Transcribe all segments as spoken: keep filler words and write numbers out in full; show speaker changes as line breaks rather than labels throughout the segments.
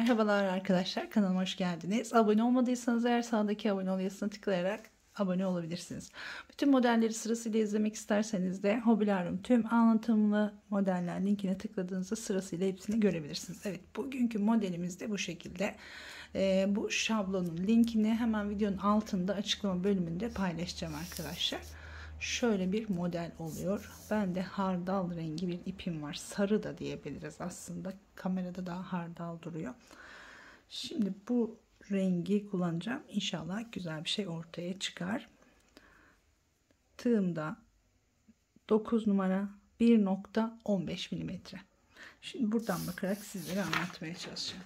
Merhabalar arkadaşlar, kanalıma hoş geldiniz. Abone olmadıysanız eğer sağdaki abone ol yazısına tıklayarak abone olabilirsiniz. Bütün modelleri sırasıyla izlemek isterseniz de Hobilarum tüm anlatımlı modeller linkine tıkladığınızda sırasıyla hepsini görebilirsiniz. Evet, bugünkü modelimiz de bu şekilde. Ee, bu şablonun linkini hemen videonun altında açıklama bölümünde paylaşacağım arkadaşlar. Şöyle bir model oluyor. Ben de hardal rengi bir ipim var. Sarı da diyebiliriz aslında. Kamerada daha hardal duruyor. Şimdi bu rengi kullanacağım. İnşallah güzel bir şey ortaya çıkar. Tığımda dokuz numara bir nokta on beş milimetre. Şimdi buradan bakarak sizlere anlatmaya çalışacağım.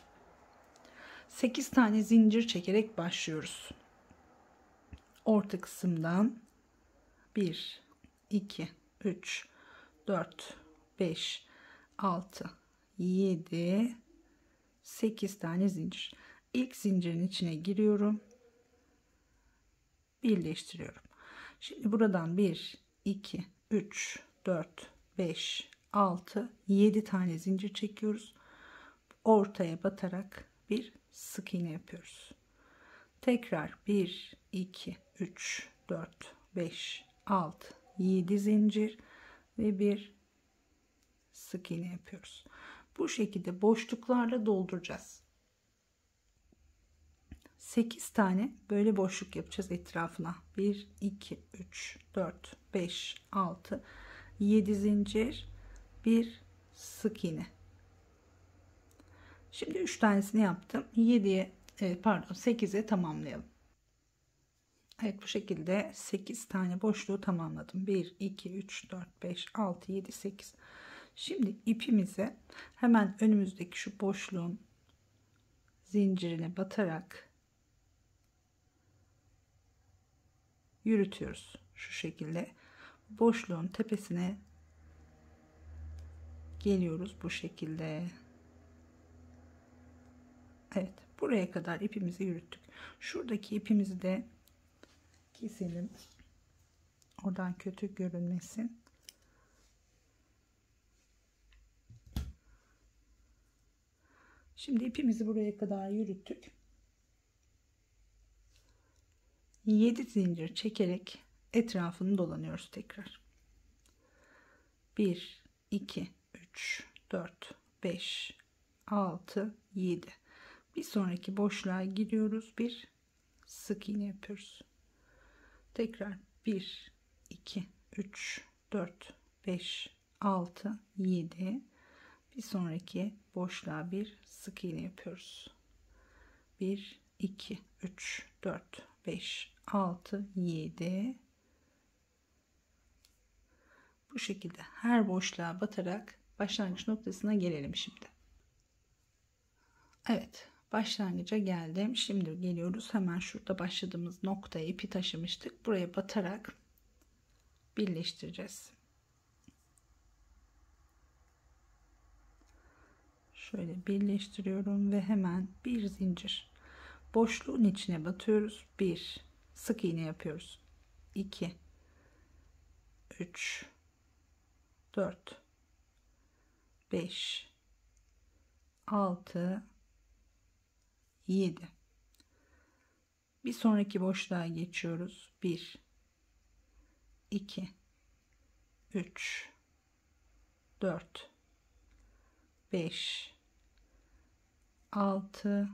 sekiz tane zincir çekerek başlıyoruz. Orta kısımdan bir, iki, üç, dört, beş, altı, yedi, sekiz tane zincir. İlk zincirin içine giriyorum. Birleştiriyorum. Şimdi buradan bir, iki, üç, dört, beş, altı, yedi tane zincir çekiyoruz. Ortaya batarak bir sık iğne yapıyoruz. Tekrar bir, iki, üç, dört, beş, altı, yedi zincir ve bir sık iğne yapıyoruz. Bu şekilde boşluklarla dolduracağız. sekiz tane böyle boşluk yapacağız etrafına. bir, iki, üç, dört, beş, altı, yedi zincir, bir sık iğne. Şimdi üç tanesini yaptım. yediye pardon sekize tamamlayalım. Evet, bu şekilde sekiz tane boşluğu tamamladım. bir, iki, üç, dört, beş, altı, yedi, sekiz. Şimdi ipimize hemen önümüzdeki şu boşluğun zincirine batarak yürütüyoruz. Şu şekilde boşluğun tepesine geliyoruz bu şekilde. Evet, buraya kadar ipimizi yürüttük. Şuradaki ipimizi de keselim. Oradan kötü görünmesin. Şimdi ipimizi buraya kadar yürüttük. yedi zincir çekerek etrafını dolanıyoruz tekrar. bir, iki, üç, dört, beş, altı, yedi. Bir sonraki boşluğa giriyoruz. Bir sık iğne yapıyoruz. Tekrar bir, iki, üç, dört, beş, altı, yedi. Bir sonraki boşluğa bir sık iğne yapıyoruz. bir, iki, üç, dört, beş, altı, yedi. Bu şekilde her boşluğa batarak başlangıç noktasına gelelim şimdi. Evet, başlangıca geldim. Şimdi geliyoruz. Hemen şurada başladığımız noktaya ipi taşımıştık. Buraya batarak birleştireceğiz. Şöyle birleştiriyorum ve hemen bir zincir boşluğun içine batıyoruz. bir sık iğne yapıyoruz. iki, üç, dört, beş, altı, yedi. Bir sonraki boşluğa geçiyoruz. bir, iki, üç, dört, beş, altı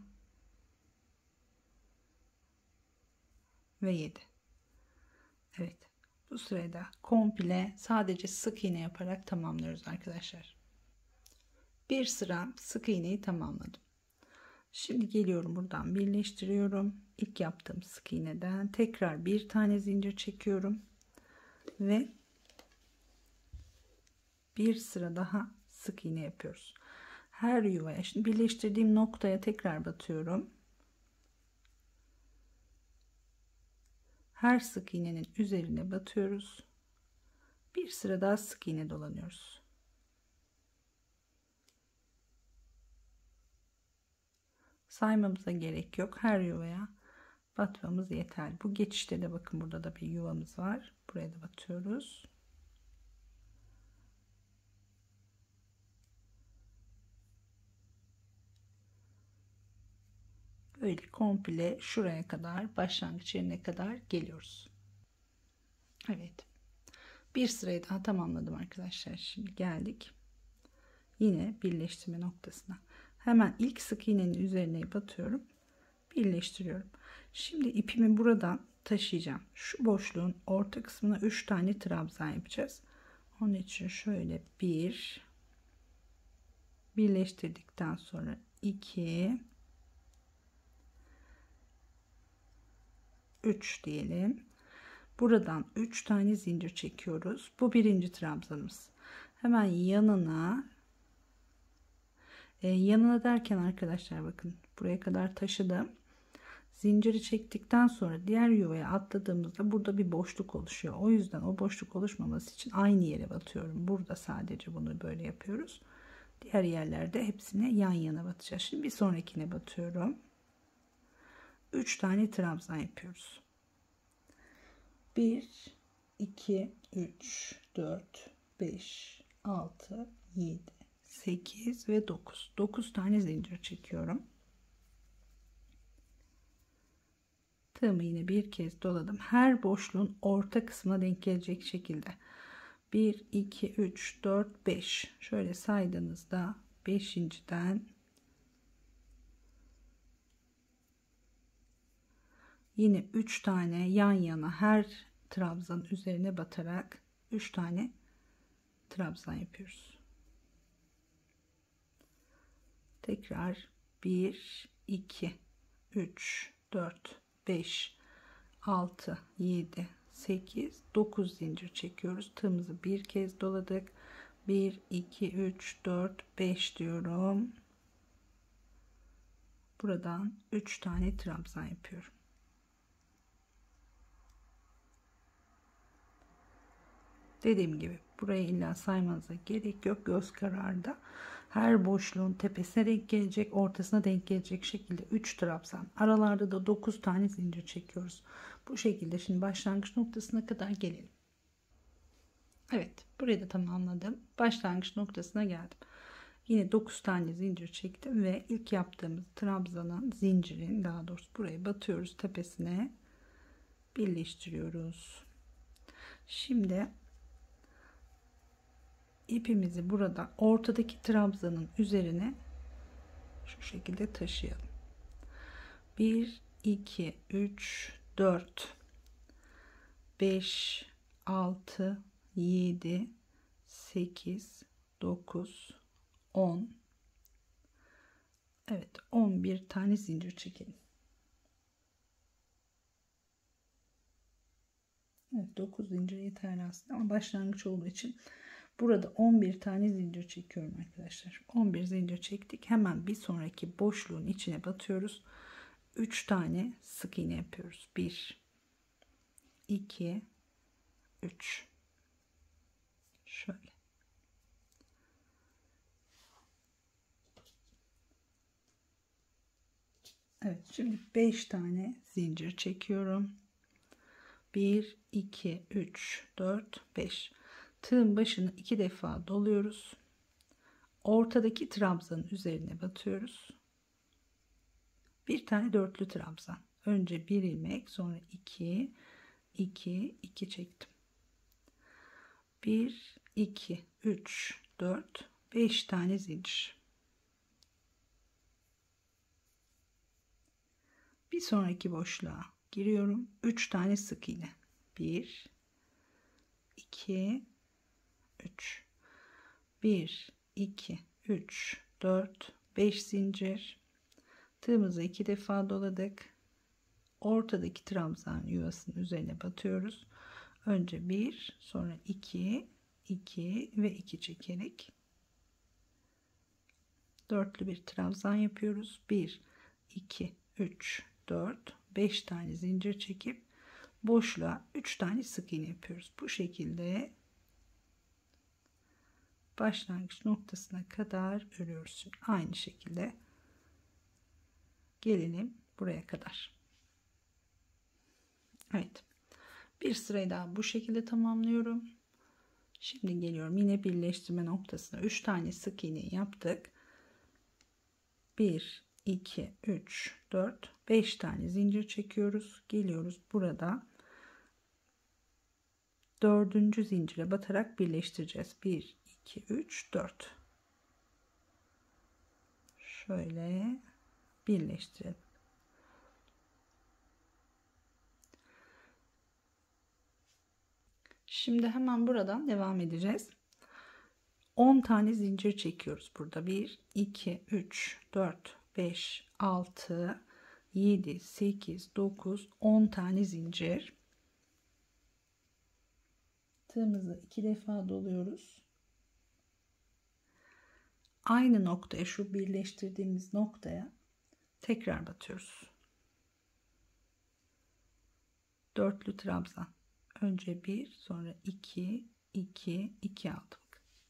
ve yedi. Evet, bu sırada komple sadece sık iğne yaparak tamamlıyoruz arkadaşlar. Bir sıra sık iğneyi tamamladım. Şimdi geliyorum, buradan birleştiriyorum. İlk yaptığım sık iğneden tekrar bir tane zincir çekiyorum ve bir sıra daha sık iğne yapıyoruz. Her yuvaya, şimdi birleştirdiğim noktaya tekrar batıyorum. Her sık iğnenin üzerine batıyoruz. Bir sıra daha sık iğne dolanıyoruz. Saymamıza gerek yok. Her yuvaya batmamız yeterli. Bu geçişte de bakın, burada da bir yuvamız var. Buraya da batıyoruz. Böyle komple şuraya kadar, başlangıç yerine kadar geliyoruz. Evet. Bir sırayı daha tamamladım arkadaşlar. Şimdi geldik. Yine birleştirme noktasına. Hemen ilk sık iğnenin üzerine batıyorum. Birleştiriyorum. Şimdi ipimi buradan taşıyacağım. Şu boşluğun orta kısmına üç tane trabzan yapacağız. Onun için şöyle bir, birleştirdikten sonra iki, üç diyelim. Buradan üç tane zincir çekiyoruz. Bu birinci trabzanımız. Hemen yanına e, yanına derken arkadaşlar bakın buraya kadar taşıdım. Zinciri çektikten sonra diğer yuvaya atladığımızda burada bir boşluk oluşuyor. O yüzden o boşluk oluşmaması için aynı yere batıyorum. Burada sadece bunu böyle yapıyoruz. Diğer yerlerde hepsine yan yana batacağız. Şimdi bir sonrakine batıyorum. üç tane trabzan yapıyoruz. bir, iki, üç, dört, beş, altı, yedi, sekiz ve dokuz. dokuz tane zincir çekiyorum. Tığımı yine bir kez doladım. Her boşluğun orta kısmına denk gelecek şekilde. bir, iki, üç, dört, beş. Şöyle saydığınızda beşinciden yine üç tane yan yana her trabzan üzerine batarak üç tane trabzan yapıyoruz. Tekrar bir, iki, üç, dört, beş, altı, yedi, sekiz, dokuz zincir çekiyoruz. Tığımızı bir kez doladık. bir, iki, üç, dört, beş diyorum. Buradan üç tane trabzan yapıyorum. Dediğim gibi buraya illa saymanıza gerek yok. Göz kararında her boşluğun tepesine denk gelecek, ortasına denk gelecek şekilde üç trabzan. Aralarda da dokuz tane zincir çekiyoruz. Bu şekilde şimdi başlangıç noktasına kadar gelelim. Evet, burayı da tamamladım. Başlangıç noktasına geldim. Yine dokuz tane zincir çektim ve ilk yaptığımız trabzanın zincirin, daha doğrusu buraya batıyoruz, tepesine birleştiriyoruz. Şimdi ipimizi burada ortadaki trabzanın üzerine şu şekilde taşıyalım. bir, iki, üç, dört, beş, altı, yedi, sekiz, dokuz, on. Evet, on bir tane zincir çekelim. Evet, dokuz zincir yeterli aslında ama başlangıç olduğu için burada on bir tane zincir çekiyorum arkadaşlar. on bir zincir çektik. Hemen bir sonraki boşluğun içine batıyoruz. üç tane sık iğne yapıyoruz. bir, iki, üç. Şöyle. Evet, şimdi beş tane zincir çekiyorum. bir, iki, üç, dört, beş. Tığın başını iki defa doluyoruz. Ortadaki trabzanın üzerine batıyoruz. Bir tane dörtlü trabzan. Önce bir ilmek, sonra iki, iki, iki çektim. bir, iki, üç, dört, beş tane zincir. Bir sonraki boşluğa giriyorum. üç tane sık iğne. bir, iki, üç. bir, iki, üç, dört, beş zincir. Tığımızı iki defa doladık. Ortadaki trabzan yuvasının üzerine batıyoruz. Önce bir, sonra iki, iki ve iki çekerek dörtlü bir trabzan yapıyoruz. bir, iki, üç, dört, beş tane zincir çekip boşluğa üç tane sık iğne yapıyoruz. Bu şekilde başlangıç noktasına kadar örüyoruz. Şimdi aynı şekilde gelelim buraya kadar. Evet. Bir sırayı daha bu şekilde tamamlıyorum. Şimdi geliyorum yine birleştirme noktasına. üç tane sık iğne yaptık. bir, iki, üç, dört, beş tane zincir çekiyoruz. Geliyoruz burada dördüncü zincire batarak birleştireceğiz. bir, iki, üç, dört. Şöyle birleştirelim. Şimdi hemen buradan devam edeceğiz. on tane zincir çekiyoruz burada. bir, iki, üç, dört, beş, altı, yedi, sekiz, dokuz, on tane zincir. Tığımızı iki defa doluyoruz. Aynı noktaya, şu birleştirdiğimiz noktaya tekrar batıyoruz. Dörtlü trabzan. Önce bir, sonra iki, iki, iki aldım.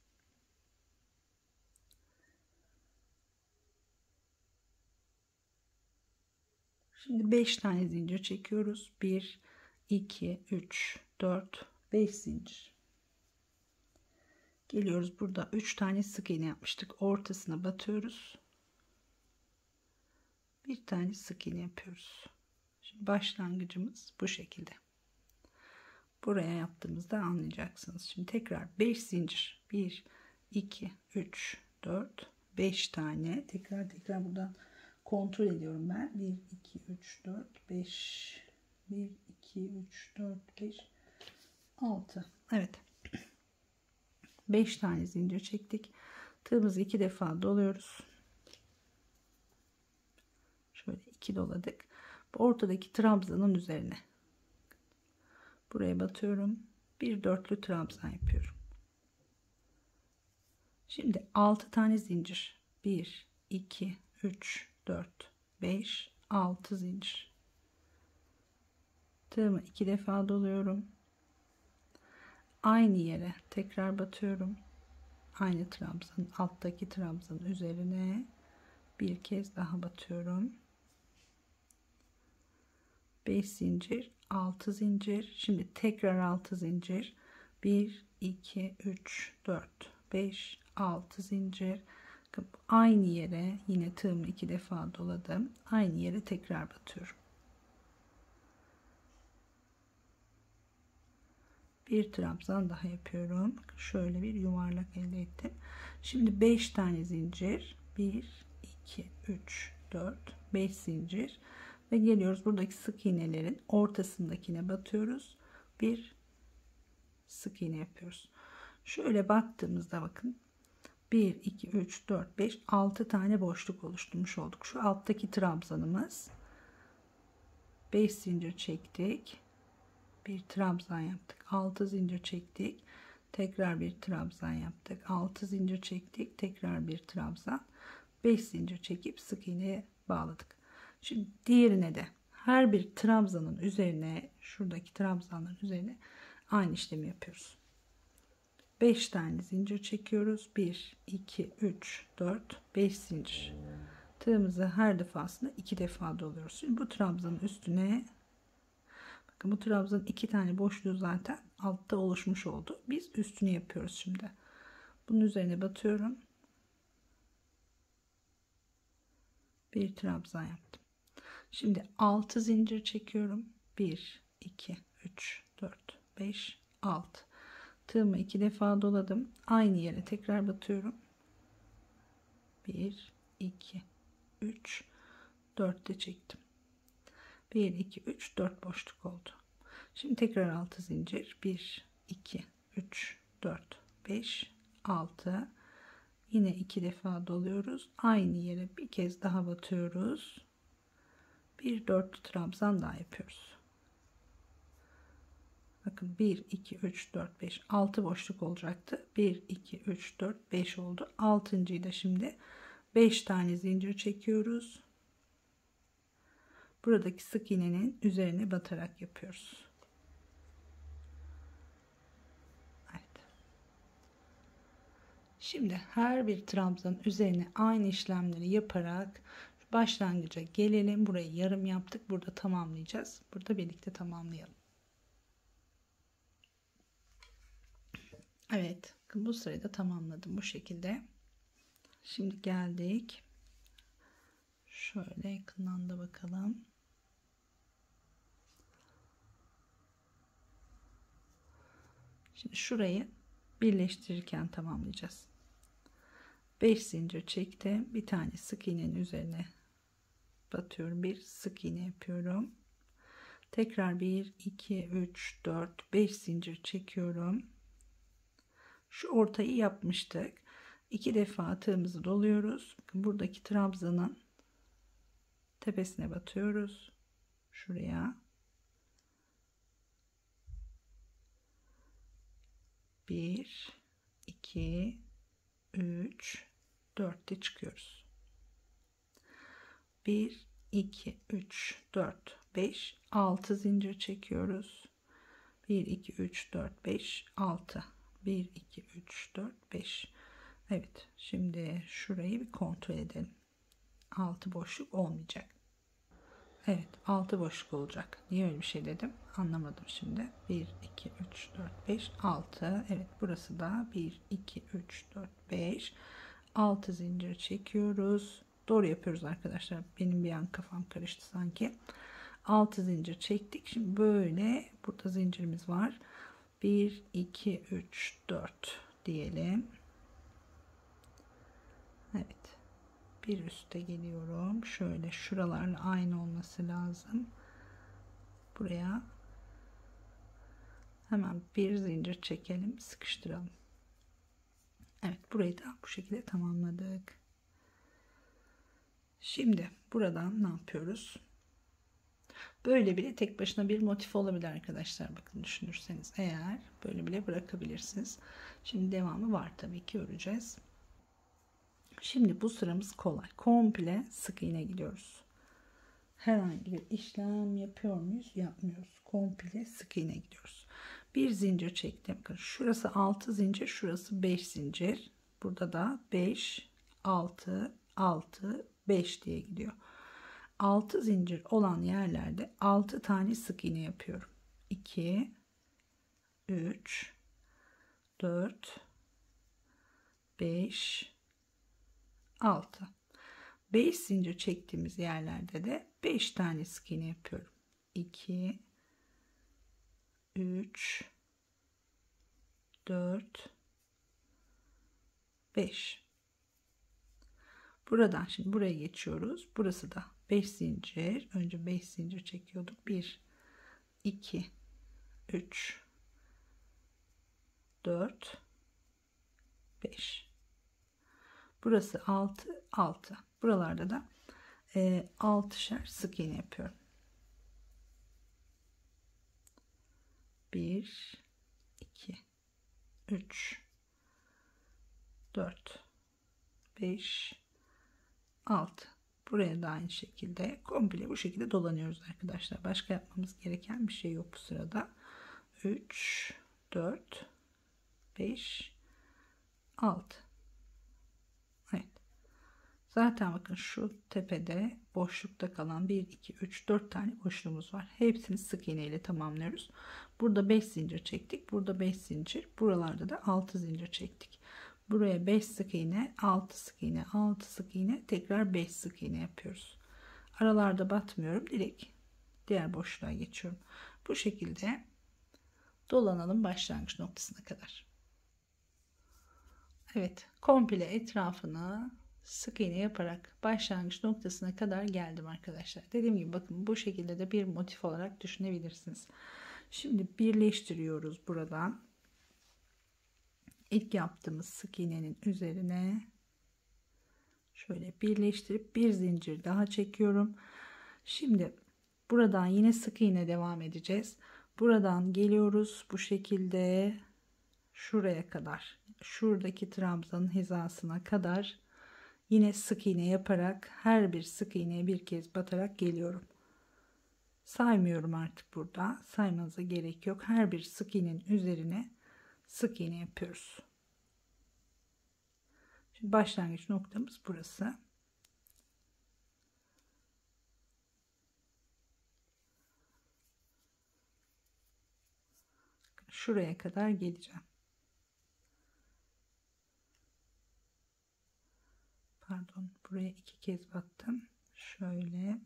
Şimdi beş tane zincir çekiyoruz. bir, iki, üç, dört, beş zincir. Geliyoruz, burada üç tane sık iğne yapmıştık. Ortasına batıyoruz. Bir tane sık iğne yapıyoruz. Şimdi başlangıcımız bu şekilde. Buraya yaptığımızda anlayacaksınız. Şimdi tekrar beş zincir. bir, iki, üç, dört, beş tane. Tekrar tekrar buradan kontrol ediyorum ben. bir, iki, üç, dört, beş. bir, iki, üç, dört, beş, altı. Evet. beş tane zincir çektik. Tığımızı iki defa doluyoruz. Şöyle iki doladık. Bu ortadaki trabzanın üzerine buraya batıyorum. Bir dörtlü trabzan yapıyorum. Şimdi altı tane zincir. bir, iki, üç, dört, beş, altı zincir. Tığımı iki defa doluyorum. Aynı yere tekrar batıyorum. Aynı trabzanın, alttaki trabzanın üzerine bir kez daha batıyorum. beş zincir, altı zincir. Şimdi tekrar altı zincir. bir, iki, üç, dört, beş, altı zincir. Aynı yere yine tığımı iki defa doladım. Aynı yere tekrar batıyorum. Bir trabzan daha yapıyorum. Şöyle bir yuvarlak elde ettim. Şimdi beş tane zincir. bir, iki, üç, dört, beş zincir. Ve geliyoruz, buradaki sık iğnelerin ortasındakine batıyoruz. Bir sık iğne yapıyoruz. Şöyle baktığımızda bakın. bir, iki, üç, dört, beş, altı tane boşluk oluşturmuş olduk. Şu alttaki trabzanımız. beş zincir çektik. Bir trabzan yaptık. altı zincir çektik. Tekrar bir trabzan yaptık. altı zincir çektik. Tekrar bir trabzan. beş zincir çekip sık iğneye bağladık. Şimdi diğerine de her bir trabzanın üzerine, şuradaki trabzanların üzerine aynı işlemi yapıyoruz. beş tane zincir çekiyoruz. bir, iki, üç, dört, beş zincir. Tığımızı her defasında iki defa doluyoruz. Şimdi bu trabzanın üstüne, bakın bu trabzanın iki tane boşluğu zaten altta oluşmuş oldu. Biz üstünü yapıyoruz şimdi. Bunun üzerine batıyorum. Bir trabzan yaptım. Şimdi altı zincir çekiyorum. bir, iki, üç, dört, beş, altı. Tığımı iki defa doladım. Aynı yere tekrar batıyorum. bir, iki, üç, dört de çektim. bir, iki, üç, dört boşluk oldu. Şimdi tekrar altı zincir. bir, iki, üç, dört, beş, altı. Yine iki defa doluyoruz. Aynı yere bir kez daha batıyoruz. Bir dörtlü trabzan daha yapıyoruz. Bakın bir, iki, üç, dört, beş, altı boşluk olacaktı. bir, iki, üç, dört, beş oldu. altıncıyı da şimdi beş tane zincir çekiyoruz. Buradaki sık iğnenin üzerine batarak yapıyoruz. Evet. Şimdi her bir trabzanın üzerine aynı işlemleri yaparak başlangıca gelelim. Burayı yarım yaptık. Burada tamamlayacağız. Burada birlikte tamamlayalım. Evet, bu sırayı da tamamladım bu şekilde. Şimdi geldik Şöyle yakından da bakalım. Şimdi şurayı birleştirirken tamamlayacağız. beş zincir çektim. Bir tane sık iğnenin üzerine batıyorum. Bir sık iğne yapıyorum. Tekrar bir, iki, üç, dört, beş zincir çekiyorum. Şu ortayı yapmıştık. iki defa tığımızı doluyoruz. Buradaki trabzanın tepesine batıyoruz. Şuraya. bir, iki, üç, dörtte çıkıyoruz. bir, iki, üç, dört, beş, altı zincir çekiyoruz. bir, iki, üç, dört, beş, altı. bir, iki, üç, dört, beş. Evet, şimdi şurayı bir kontrol edelim. altı boşluk olmayacak. Evet, altı boşluk olacak. Niye öyle bir şey dedim? Anlamadım şimdi. bir, iki, üç, dört, beş, altı. Evet, burası da bir, iki, üç, dört, beş. altı zincir çekiyoruz. Doğru yapıyoruz arkadaşlar. Benim bir an kafam karıştı sanki. altı zincir çektik. Şimdi böyle burada zincirimiz var. bir, iki, üç, dört diyelim. Evet. Bir üste geliyorum. Şöyle şuralarla aynı olması lazım. Buraya hemen bir zincir çekelim, sıkıştıralım. Evet, burayı da bu şekilde tamamladık. Şimdi buradan ne yapıyoruz? Böyle bile tek başına bir motif olabilir arkadaşlar. Bakın düşünürseniz eğer böyle bile bırakabilirsiniz. Şimdi devamı var tabii ki, öreceğiz. Şimdi bu sıramız kolay. Komple sık iğne gidiyoruz. Herhangi bir işlem yapıyor muyuz? Yapmıyoruz. Komple sık iğne gidiyoruz. Bir zincir çektim. Şurası altı zincir, şurası beş zincir. Burada da beş, altı, altı, beş diye gidiyor. altı zincir olan yerlerde altı tane sık iğne yapıyorum. iki, üç, dört, beş, altı. beş zincir çektiğimiz yerlerde de beş tane sık iğne yapıyorum. iki, üç, dört, beş. Buradan şimdi buraya geçiyoruz. Burası da beş zincir. Önce beş zincir çekiyorduk. bir, iki, üç, dört, beş. Burası altı, altı. Buralarda da e, altışar sık iğne yapıyorum. bir, iki, üç, dört, beş, altı. Buraya da aynı şekilde komple bu şekilde dolanıyoruz arkadaşlar. Başka yapmamız gereken bir şey yok bu sırada. üç, dört, beş, altı. Evet. Zaten bakın şu tepede boşlukta kalan bir, iki, üç, dört tane boşluğumuz var. Hepsini sık iğne ile tamamlıyoruz. Burada beş zincir çektik. Burada beş zincir. Buralarda da altı zincir çektik. Buraya beş sık iğne, altı sık iğne, altı sık iğne, tekrar beş sık iğne yapıyoruz. Aralarda batmıyorum. Direkt diğer boşluğa geçiyorum. Bu şekilde dolanalım başlangıç noktasına kadar. Evet, komple etrafını sık iğne yaparak başlangıç noktasına kadar geldim arkadaşlar. Dediğim gibi bakın bu şekilde de bir motif olarak düşünebilirsiniz. Şimdi birleştiriyoruz buradan. İlk yaptığımız sık iğnenin üzerine şöyle birleştirip bir zincir daha çekiyorum. Şimdi buradan yine sık iğne devam edeceğiz. Buradan geliyoruz bu şekilde şuraya kadar, şuradaki trabzanın hizasına kadar yine sık iğne yaparak her bir sık iğneye bir kez batarak geliyorum. Saymıyorum artık burada. Saymanıza gerek yok. Her bir sık iğnenin üzerine sık iğne yapıyoruz. Şimdi başlangıç noktamız burası. Şuraya kadar geleceğim. Pardon, buraya iki kez battım. Şöyle.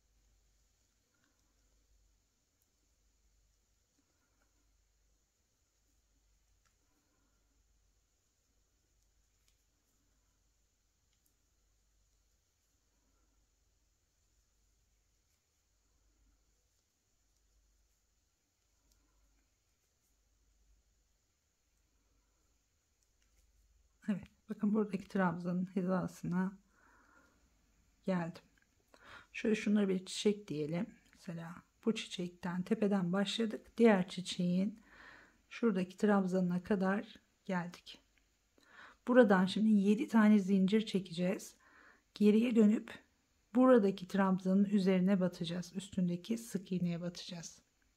Evet, bakın buradaki trabzanın hizasına geldim. Şöyle şunları bir çiçek diyelim. Mesela bu çiçekten tepeden başladık. Diğer çiçeğin şuradaki trabzanına kadar geldik. Buradan şimdi yedi tane zincir çekeceğiz. Geriye dönüp buradaki trabzanın üzerine batacağız. Üstündeki sık iğneye batacağız.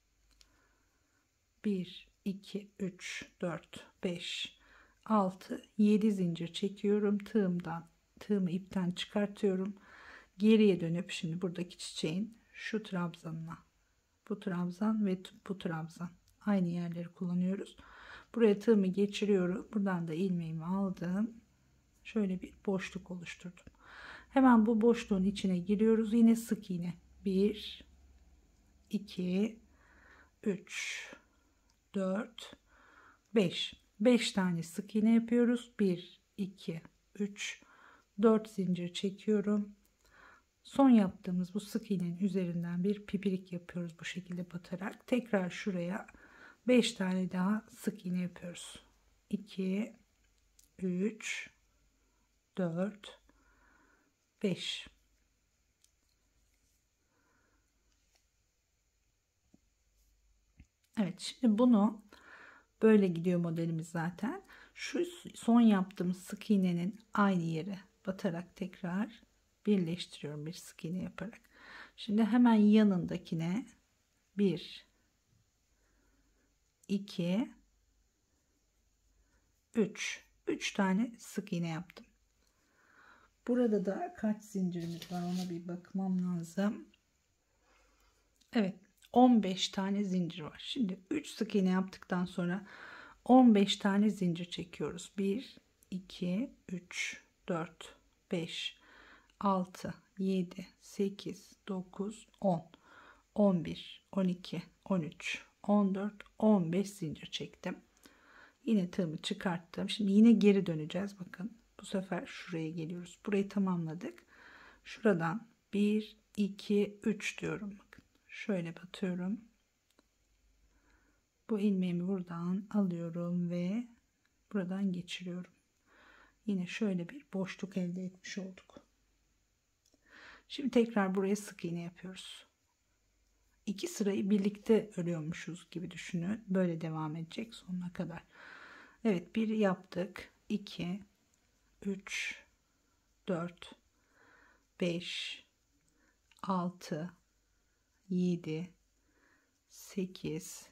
bir, iki, üç, dört, beş, altı, yedi zincir çekiyorum. Tığımdan, tığımı ipten çıkartıyorum. Geriye dönüp şimdi buradaki çiçeğin şu trabzanına, bu trabzan ve bu trabzan aynı yerleri kullanıyoruz. Buraya tığımı geçiriyorum. Buradan da ilmeğimi aldım. Şöyle bir boşluk oluşturdum. Hemen bu boşluğun içine giriyoruz. Yine sık iğne. bir, iki, üç, dört, beş. beş tane sık iğne yapıyoruz. bir, iki, üç, dört zincir çekiyorum. Son yaptığımız bu sık iğnenin üzerinden bir pipirik yapıyoruz bu şekilde batarak. Tekrar şuraya beş tane daha sık iğne yapıyoruz. iki, üç, dört, beş. Evet, şimdi bunu böyle gidiyor modelimiz zaten. Şu son yaptığımız sık iğnenin aynı yere batarak tekrar birleştiriyorum bir sık iğne yaparak. Şimdi hemen yanındakine bir, iki, üç. üç tane sık iğne yaptım. Burada da kaç zincirimiz var ona bir bakmam lazım. Evet, on beş tane zincir var. Şimdi üç sık iğne yaptıktan sonra on beş tane zincir çekiyoruz. bir, iki, üç, dört, beş, altı, yedi, sekiz, dokuz, on, on bir, on iki, on üç, on dört, on beş zincir çektim. Yine tığımı çıkarttım. Şimdi yine geri döneceğiz. Bakın bu sefer şuraya geliyoruz. Burayı tamamladık. Şuradan bir, iki, üç diyorum. Bakın şöyle batıyorum. Bu ilmeğimi buradan alıyorum ve buradan geçiriyorum. Yine şöyle bir boşluk elde etmiş olduk. Şimdi tekrar buraya sık iğne yapıyoruz. İki sırayı birlikte örüyormuşuz gibi düşünün. Böyle devam edecek sonuna kadar. Evet, bir yaptık. iki, üç, dört, beş, altı, yedi, sekiz,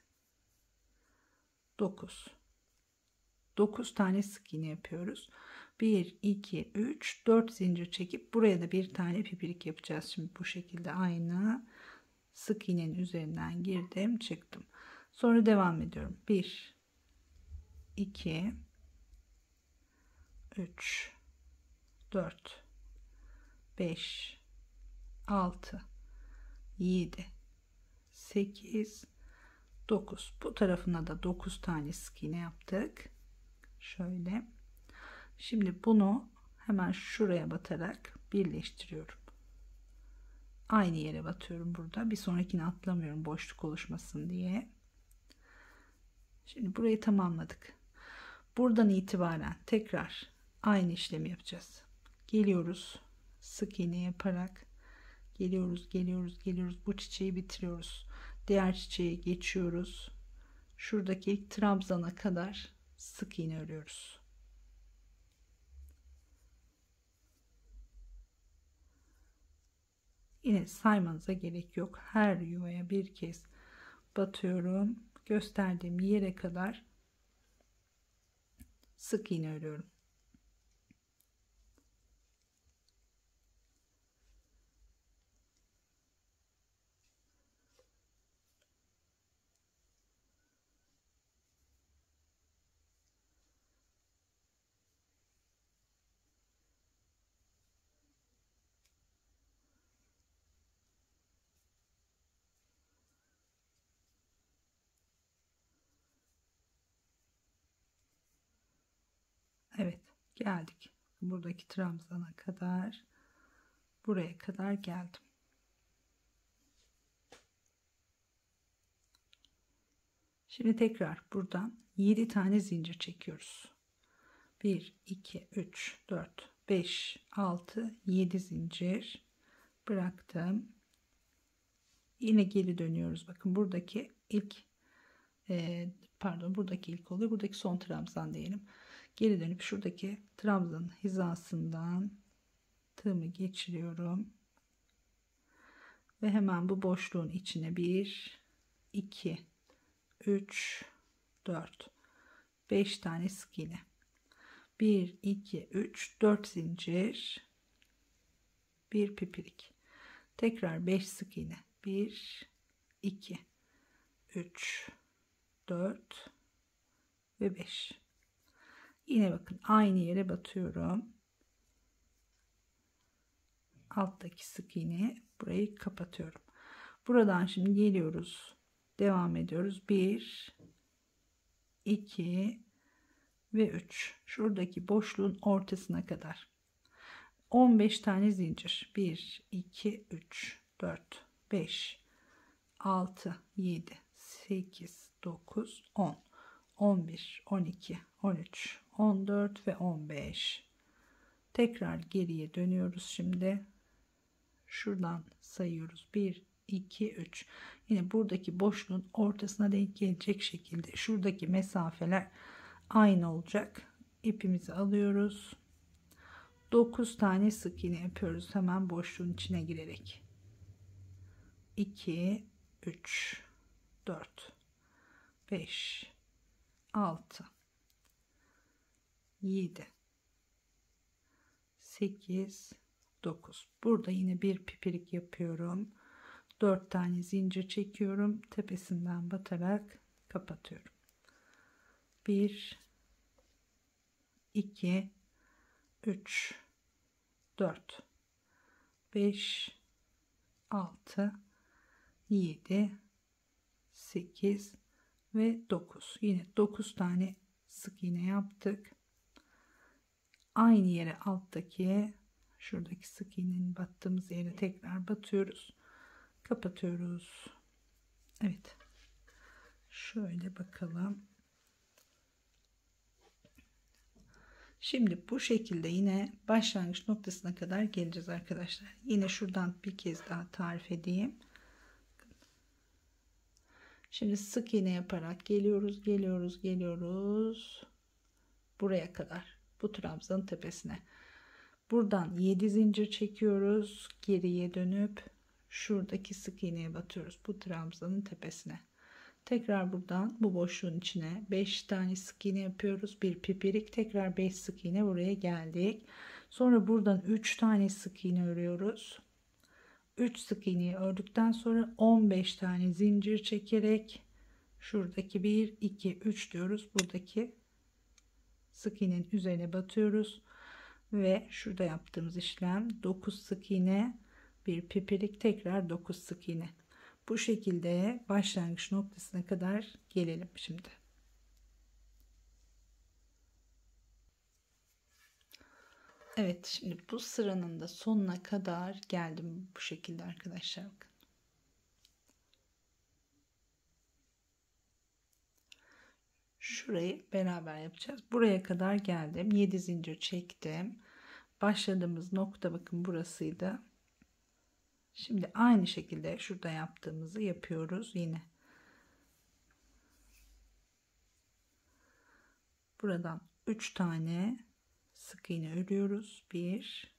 dokuz. dokuz tane sık iğne yapıyoruz. bir, iki, üç, dört zincir çekip buraya da bir tane pipirik yapacağız. Şimdi bu şekilde aynı sık iğnenin üzerinden girdim, çıktım. Sonra devam ediyorum. bir, iki, üç, dört, beş, altı, yedi, sekiz, dokuz. Bu tarafına da dokuz tane sık iğne yaptık. Şöyle. Şimdi bunu hemen şuraya batarak birleştiriyorum. Aynı yere batıyorum burada. Bir sonrakini atlamıyorum boşluk oluşmasın diye. Şimdi burayı tamamladık. Buradan itibaren tekrar aynı işlemi yapacağız. Geliyoruz. Sık iğne yaparak geliyoruz, geliyoruz, geliyoruz. Bu çiçeği bitiriyoruz. Diğer çiçeğe geçiyoruz. Şuradaki ilk trabzana kadar sık iğne örüyoruz. Yine saymanıza gerek yok. Her yuvaya bir kez batıyorum. Gösterdiğim yere kadar sık iğne örüyorum. Evet, geldik. Buradaki trabzana kadar, buraya kadar geldim. Şimdi tekrar buradan yedi tane zincir çekiyoruz. bir, iki, üç, dört, beş, altı, yedi zincir bıraktım. Yine geri dönüyoruz. Bakın buradaki ilk e, pardon buradaki ilk oluyor. Buradaki son trabzan diyelim. Geri dönüp şuradaki trabzanın hizasından tığımı geçiriyorum. Ve hemen bu boşluğun içine bir, iki, üç, dört, beş tane sık iğne. bir, iki, üç, dört zincir. Bir pipirik. Tekrar beş sık iğne. bir, iki, üç, dört ve beş. Yine bakın aynı yere batıyorum. Alttaki sık iğne, burayı kapatıyorum. Buradan şimdi geliyoruz. Devam ediyoruz. bir, iki ve üç. Şuradaki boşluğun ortasına kadar. on beş tane zincir. bir, iki, üç, dört, beş, altı, yedi, sekiz, dokuz, on, on bir, on iki, on üç, on dört ve on beş. Tekrar geriye dönüyoruz şimdi. Şuradan sayıyoruz. bir, iki, üç. Yine buradaki boşluğun ortasına denk gelecek şekilde şuradaki mesafeler aynı olacak. İpimizi alıyoruz. dokuz tane sık iğne yapıyoruz hemen boşluğun içine girerek. iki, üç, dört, beş, altı, yedi, sekiz, dokuz. Burada yine bir pipirik yapıyorum. dört tane zincir çekiyorum. Tepesinden batarak kapatıyorum. bir, iki, üç, dört, beş, altı, yedi, sekiz ve dokuz. Yine dokuz tane sık iğne yaptık. Aynı yere alttaki şuradaki sık iğnenin battığımız yere tekrar batıyoruz. Kapatıyoruz. Evet. Şöyle bakalım. Şimdi bu şekilde yine başlangıç noktasına kadar geleceğiz arkadaşlar. Yine şuradan bir kez daha tarif edeyim. Şimdi sık iğne yaparak geliyoruz, geliyoruz, geliyoruz. Buraya kadar. Bu trabzanın tepesine. Buradan yedi zincir çekiyoruz. Geriye dönüp şuradaki sık iğneye batıyoruz. Bu trabzanın tepesine. Tekrar buradan bu boşluğun içine beş tane sık iğne yapıyoruz. Bir pipirik, tekrar beş sık iğne, buraya geldik. Sonra buradan üç tane sık iğne örüyoruz. üç sık iğneyi ördükten sonra on beş tane zincir çekerek şuradaki bir, iki, üç diyoruz. Buradaki sık iğnenin üzerine batıyoruz ve şurada yaptığımız işlem dokuz sık iğne, bir pipirik, tekrar dokuz sık iğne. Bu şekilde başlangıç noktasına kadar gelelim şimdi. Evet, şimdi bu sıranın da sonuna kadar geldim bu şekilde arkadaşlar. Bakın. Şurayı beraber yapacağız. Buraya kadar geldim. yedi zincir çektim. Başladığımız nokta bakın burasıydı. Şimdi aynı şekilde şurada yaptığımızı yapıyoruz yine. Buradan üç tane sık iğne örüyoruz. bir,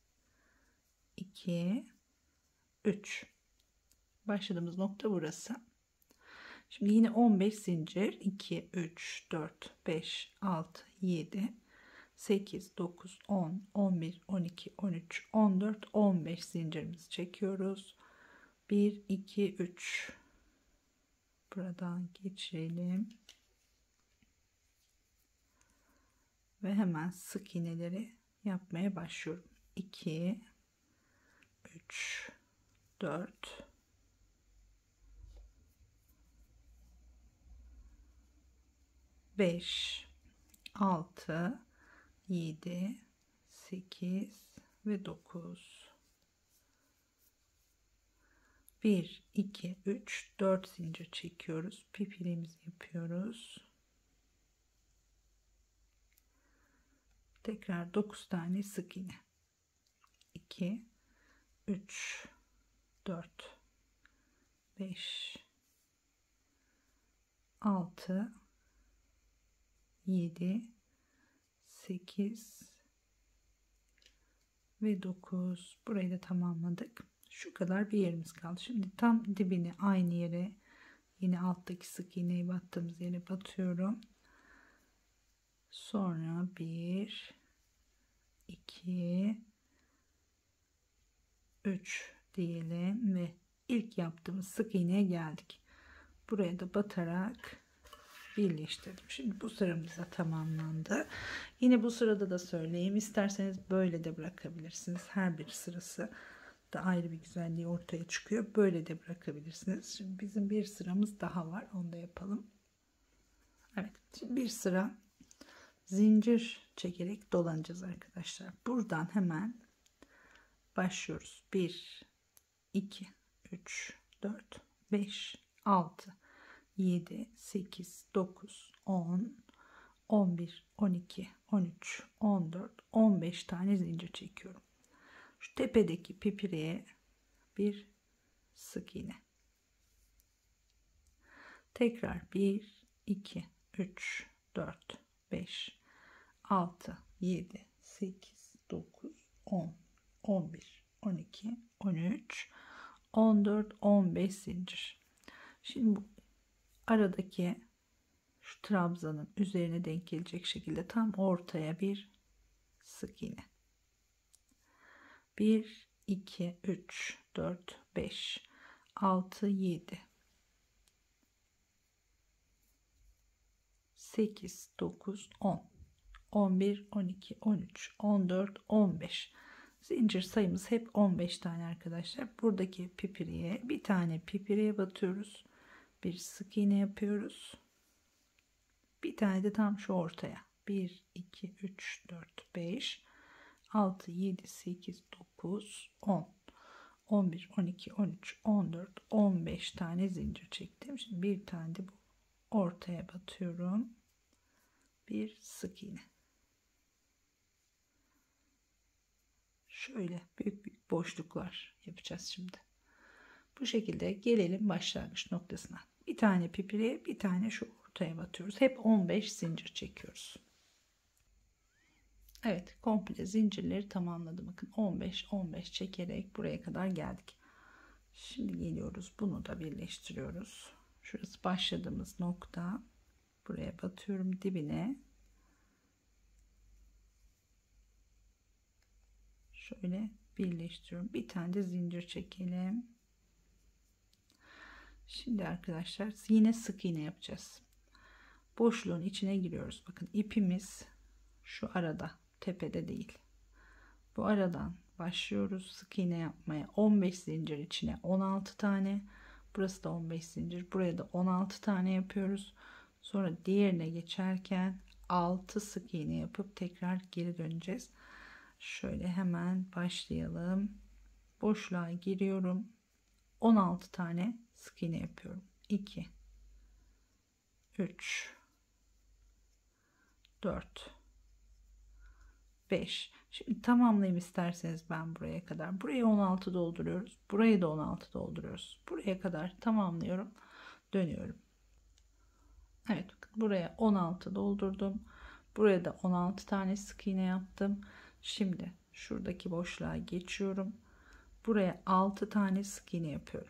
iki, üç. Başladığımız nokta burası. Şimdi yine on beş zincir. iki, üç, dört, beş, altı, yedi, sekiz, dokuz, on, on bir, on iki, on üç, on dört, on beş zincirimizi çekiyoruz. bir, iki, üç. Buradan geçirelim. Ve hemen sık iğneleri yapmaya başlıyorum. iki, üç, dört, beş, altı, yedi, sekiz ve dokuz. bir, iki, üç, dört zincir çekiyoruz. Pipirimizi yapıyoruz. Tekrar dokuz tane sık iğne. iki, üç, dört, beş, altı, yedi, sekiz ve dokuz. Burayı da tamamladık. Şu kadar bir yerimiz kaldı. Şimdi tam dibine aynı yere yine alttaki sık iğneyi battığımız yere batıyorum. Sonra bir, iki, üç diyelim ve ilk yaptığımız sık iğneye geldik. Buraya da batarak birleştirdim. Şimdi bu sıramız da tamamlandı. Yine bu sırada da söyleyeyim. İsterseniz böyle de bırakabilirsiniz. Her bir sırası da ayrı bir güzelliği ortaya çıkıyor. Böyle de bırakabilirsiniz. Şimdi bizim bir sıramız daha var. Onu da yapalım. Evet. Şimdi bir sıra zincir çekerek dolanacağız arkadaşlar. Buradan hemen başlıyoruz. bir, iki, üç, dört, beş, altı, yedi, sekiz, dokuz, on, on bir, on iki, on üç, on dört, on beş tane zincir çekiyorum. Şu tepedeki pipireye bir sık iğne. Tekrar bir, iki, üç, dört, beş, altı, yedi, sekiz, dokuz, on, on bir, on iki, on üç, on dört, on beş zincir. Şimdi bu aradaki şu trabzanın üzerine denk gelecek şekilde tam ortaya bir sık iğne. bir, iki, üç, dört, beş, altı, yedi, sekiz, dokuz, on, on bir, on iki, on üç, on dört, on beş. Zincir sayımız hep on beş tane arkadaşlar. Buradaki pipiriye bir tane pipiriye batıyoruz. Bir sık iğne yapıyoruz. Bir tane de tam şu ortaya. bir, iki, üç, dört, beş, altı, yedi, sekiz, dokuz, on, on bir, on iki, on üç, on dört, on beş tane zincir çektim. Şimdi bir tane de bu ortaya batıyorum. Bir sık iğne. Şöyle büyük büyük boşluklar yapacağız şimdi. Bu şekilde gelelim başlangıç noktasına. Bir tane pipiriye, bir tane şu ortaya batıyoruz. Hep on beş zincir çekiyoruz. Evet, komple zincirleri tamamladım. Bakın on beş on beş çekerek buraya kadar geldik. Şimdi geliyoruz. Bunu da birleştiriyoruz. Şurası başladığımız nokta. Buraya batıyorum dibine. Şöyle birleştiriyorum. Bir tane de zincir çekelim. Şimdi arkadaşlar yine sık iğne yapacağız. Boşluğun içine giriyoruz. Bakın ipimiz şu arada, tepede değil. Bu aradan başlıyoruz sık iğne yapmaya. on beş zincir içine on altı tane. Burası da on beş zincir. Buraya da on altı tane yapıyoruz. Sonra diğerine geçerken altı sık iğne yapıp tekrar geri döneceğiz. Şöyle hemen başlayalım. Boşluğa giriyorum. on altı tane sık iğne yapıyorum. iki, üç, dört, beş. Şimdi tamamlayayım isterseniz ben buraya kadar. Buraya on altı dolduruyoruz. Burayı da on altı dolduruyoruz. Buraya kadar tamamlıyorum. Dönüyorum. Evet, buraya on altı doldurdum. Buraya da on altı tane sık iğne yaptım. Şimdi şuradaki boşluğa geçiyorum. Buraya altı tane sık iğne yapıyorum.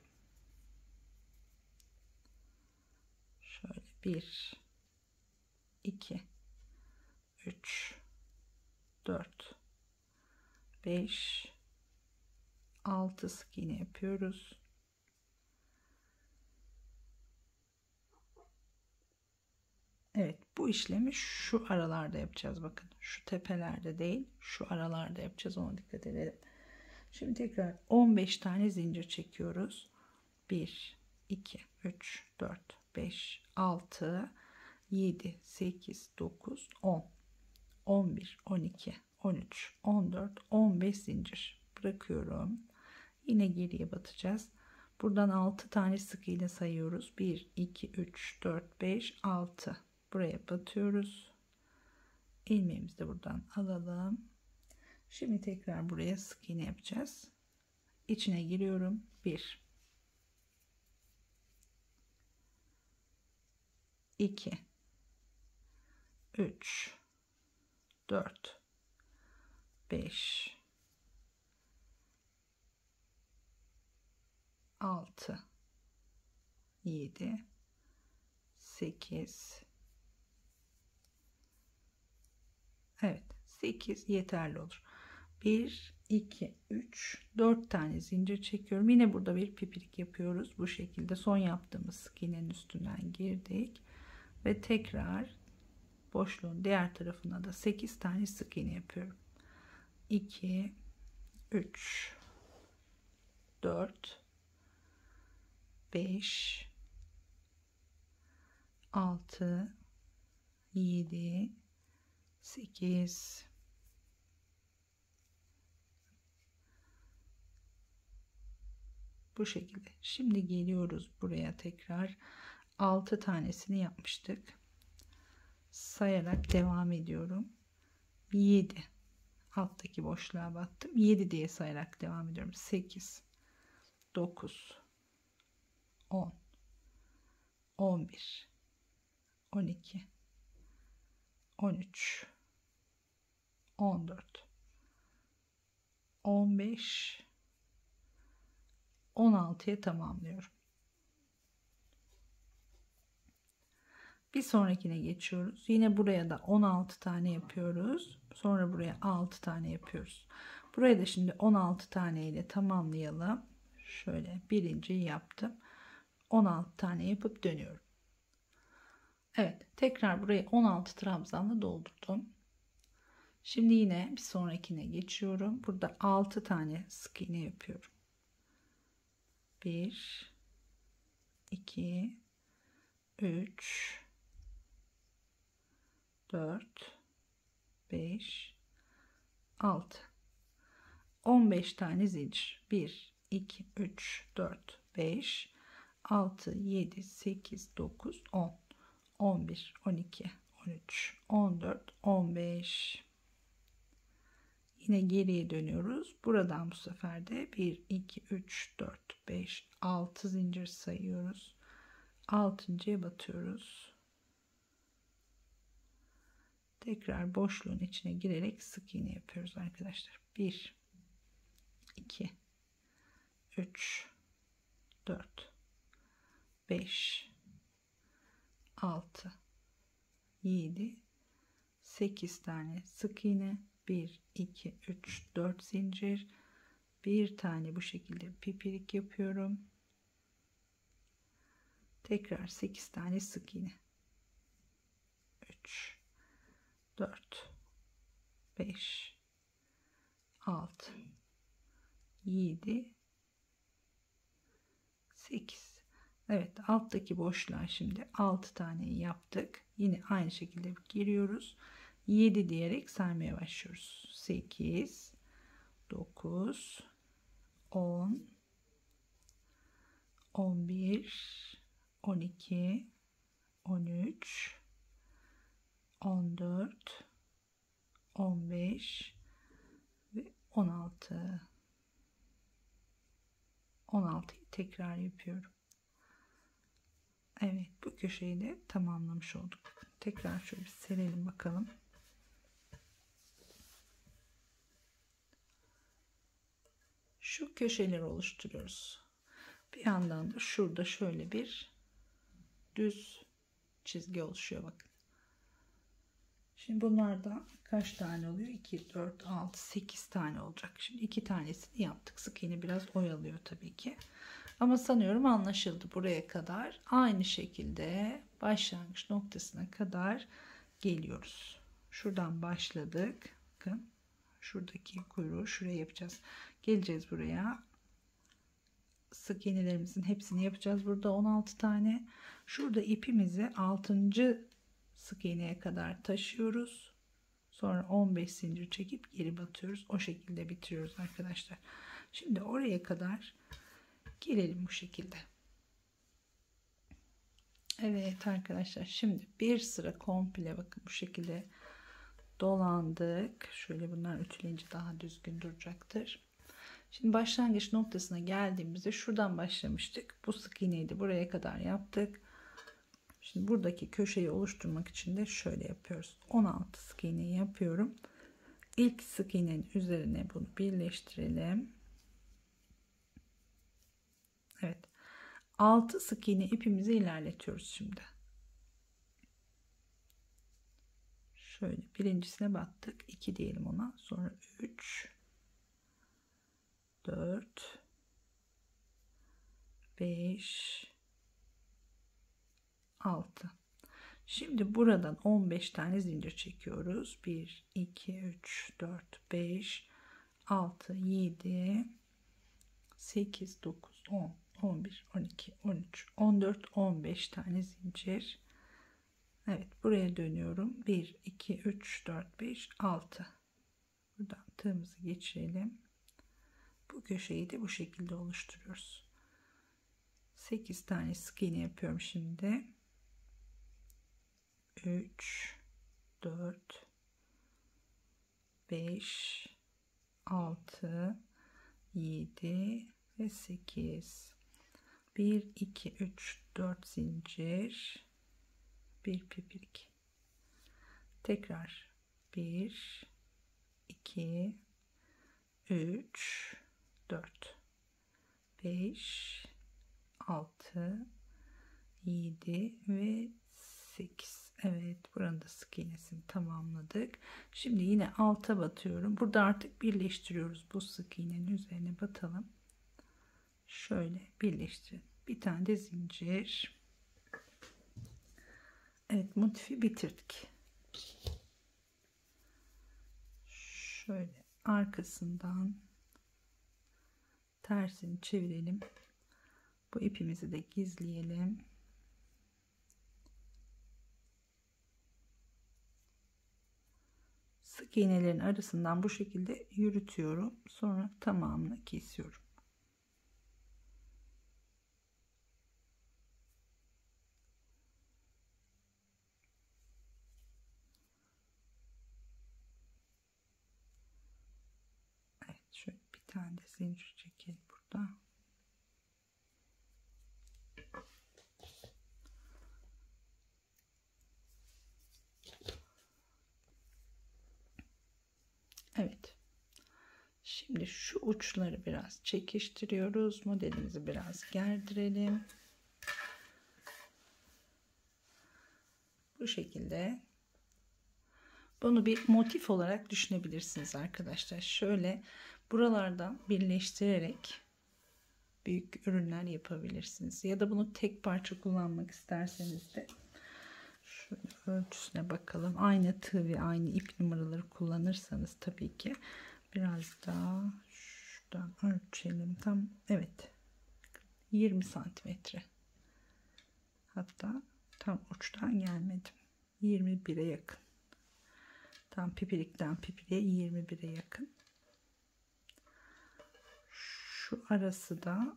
Şöyle bir, iki, üç, dört, beş, altı sık iğne yapıyoruz. Evet, bu işlemi şu aralarda yapacağız. Bakın şu tepelerde değil, şu aralarda yapacağız. Ona dikkat edelim. Şimdi tekrar on beş tane zincir çekiyoruz. bir, iki, üç, dört, beş, altı, yedi, sekiz, dokuz, on, on bir, on iki, on üç, on dört, on beş zincir bırakıyorum. Yine geriye batacağız. Buradan altı tane sık iğne sayıyoruz. bir, iki, üç, dört, beş, altı. Buraya batıyoruz. İlmeğimizi de buradan alalım. Şimdi tekrar buraya sık iğne yapacağız. İçine giriyorum. bir, iki, üç, dört, beş, altı, yedi, sekiz. Evet, sekiz yeterli olur. bir, iki, üç, dört tane zincir çekiyorum. Yine burada bir pipirik yapıyoruz. Bu şekilde son yaptığımız sık iğnenin üstünden girdik ve tekrar boşluğun diğer tarafına da sekiz tane sık iğne yapıyorum. iki, üç, dört, beş, altı, yedi, sekiz, bu şekilde. Şimdi geliyoruz buraya tekrar. altı tanesini yapmıştık. Sayarak devam ediyorum. yedi. Alttaki boşluğa battım. yedi diye sayarak devam ediyorum. sekiz, dokuz, on, on bir, on iki, on üç, on dört, on beş, on altıya tamamlıyorum. Bir sonrakine geçiyoruz. Yine buraya da on altı tane yapıyoruz. Sonra buraya altı tane yapıyoruz. Buraya da şimdi on altı tane ile tamamlayalım. Şöyle birinciyi yaptım. on altı tane yapıp dönüyorum. Evet, tekrar burayı on altı trabzanla doldurdum. Şimdi yine bir sonrakine geçiyorum. Burada altı tane sık iğne yapıyorum. bir, iki, üç, dört, beş, altı. on beş tane zincir. bir, iki, üç, dört, beş, altı, yedi, sekiz, dokuz, on, on bir, on iki, on üç, on dört, on beş. Yine geriye dönüyoruz. Buradan bu sefer de bir, iki, üç, dört, beş, altı zincir sayıyoruz. altıncıya batıyoruz. Tekrar boşluğun içine girerek sık iğne yapıyoruz arkadaşlar. bir, iki, üç, dört, beş, altı, yedi, sekiz tane sık iğne. bir, iki, üç, dört zincir. Bir tane bu şekilde pipirik yapıyorum. Tekrar sekiz tane sık iğne. üç, dört, beş, altı, yedi, sekiz. Evet, alttaki boşluğa şimdi altı tane yaptık. Yine aynı şekilde giriyoruz. yedi diyerek saymaya başlıyoruz. sekiz, dokuz, on, on bir, on iki, on üç, on dört, on beş ve on altı. on altıyı tekrar yapıyorum. Evet, bu köşeyi de tamamlamış olduk. Tekrar şöyle bir serelim bakalım. Şu köşeleri oluşturuyoruz. Bir yandan da şurada şöyle bir düz çizgi oluşuyor bakın. Şimdi bunlardan kaç tane oluyor? iki, dört, altı, sekiz tane olacak. Şimdi iki tanesini yaptık. Sık iğne biraz oyalıyor tabii ki. Ama sanıyorum anlaşıldı buraya kadar. Aynı şekilde başlangıç noktasına kadar geliyoruz. Şuradan başladık. Bakın şuradaki kuyruğu şuraya yapacağız. Geleceğiz buraya. Sık iğnelerimizin hepsini yapacağız. Burada on altı tane. Şurada ipimizi altıncı sık iğneye kadar taşıyoruz. Sonra on beş zincir çekip geri batıyoruz. O şekilde bitiriyoruz arkadaşlar. Şimdi oraya kadar gelelim bu şekilde. Evet arkadaşlar, şimdi bir sıra komple bakın bu şekilde dolandık. Şöyle bunlar ütüleyince daha düzgün duracaktır. Şimdi başlangıç noktasına geldiğimizde şuradan başlamıştık. Bu sık iğneyi de buraya kadar yaptık. Şimdi buradaki köşeyi oluşturmak için de şöyle yapıyoruz. on altı sık iğne yapıyorum. İlk sık iğnenin üzerine bunu birleştirelim. Evet. altı sık iğne ipimizi ilerletiyoruz şimdi. Şöyle birincisine battık. iki diyelim ona. Sonra üç, dört, beş, altı. Şimdi buradan on beş tane zincir çekiyoruz. bir, iki, üç, dört, beş, altı, yedi, sekiz, dokuz, on, on bir, on iki, on üç, on dört, on beş tane zincir. Evet, buraya dönüyorum. bir, iki, üç, dört, beş, altı. Buradan tığımızı geçirelim. Bu köşeyi de bu şekilde oluşturuyoruz. sekiz tane sık iğne yapıyorum şimdi. üç, dört, beş, altı, yedi ve sekiz. bir, iki, üç, dört zincir. bir pipirik. Tekrar bir, iki, üç, dört, beş, altı, yedi ve sekiz. Evet, buranın da sık iğnesini tamamladık. Şimdi yine alta batıyorum. Burada artık birleştiriyoruz. Bu sık iğnenin üzerine batalım. Şöyle birleştirin. Bir tane de zincir. Evet, motifi bitirdik. Şöyle arkasından tersini çevirelim. Bu ipimizi de gizleyelim. Sık iğnelerin arasından bu şekilde yürütüyorum. Sonra tamamını kesiyorum. Evet, şöyle bir tane de zincir çekelim burada. Evet. Şimdi şu uçları biraz çekiştiriyoruz. Modelimizi biraz gerdirelim. Bu şekilde. Bunu bir motif olarak düşünebilirsiniz arkadaşlar. Şöyle buralardan birleştirerek büyük ürünler yapabilirsiniz. Ya da bunu tek parça kullanmak isterseniz de şöyle ölçüsüne bakalım. Aynı tığ ve aynı ip numaraları kullanırsanız tabii ki biraz daha şuradan ölçelim. Tam evet, yirmi santimetre. Hatta tam uçtan gelmedim. yirmi bire yakın. Tam pipirikten pipiriğe yirmi bire yakın. Şu arası da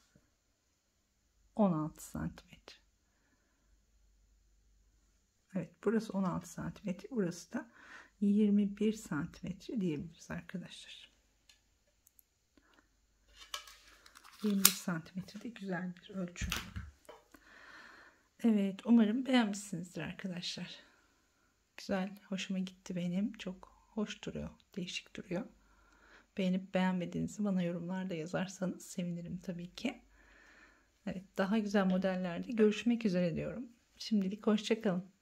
on altı santimetre. Evet, burası on altı santimetre. Burası da yirmi bir santimetre diyebiliriz arkadaşlar. yirmi bir santimetre de güzel bir ölçü. Evet, umarım beğenmişsinizdir arkadaşlar. Güzel, hoşuma gitti benim. Çok hoş duruyor, değişik duruyor. Beğenip beğenmediğinizi bana yorumlarda yazarsanız sevinirim tabii ki. Evet, daha güzel modellerde görüşmek üzere diyorum. Şimdilik hoşça kalın.